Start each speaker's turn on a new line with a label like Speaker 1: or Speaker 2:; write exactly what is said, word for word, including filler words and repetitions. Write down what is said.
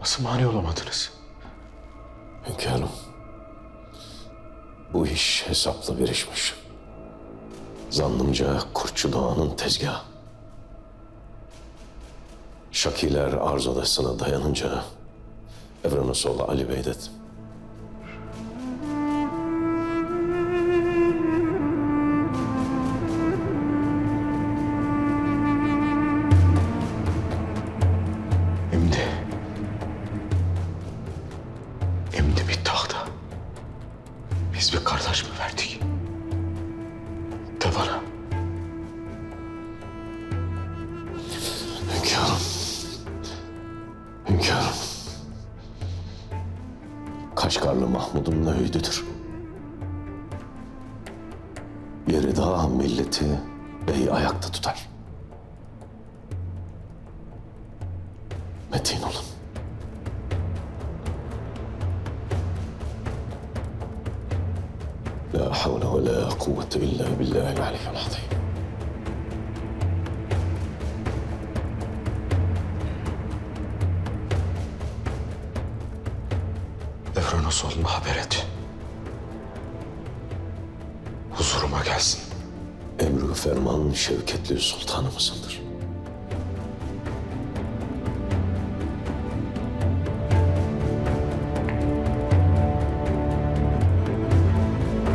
Speaker 1: Nasıl mani olamadınız?
Speaker 2: Hünkârım, bu iş hesaplı bir işmiş. Zannımca Kurtçu Doğan'ın tezgahı. Şakiler arz odasına dayanınca Evrenosoğlu Ali Bey dedi.
Speaker 1: Emdi. Emdi bir tahta. Biz bir kardeş mi verdik? De bana.
Speaker 2: Hünkârım, hünkârım. Kaşgarlı Mahmud'un öğüdüdür. Yeri daha milleti bey ayakta tutar. Metin olun. La havle ve la kuvvete illa billahil aliyyil azim.
Speaker 1: Evrenosoğlu'na haber et. Huzuruma gelsin.
Speaker 2: Emri ferman Şevketli Sultanımızındır.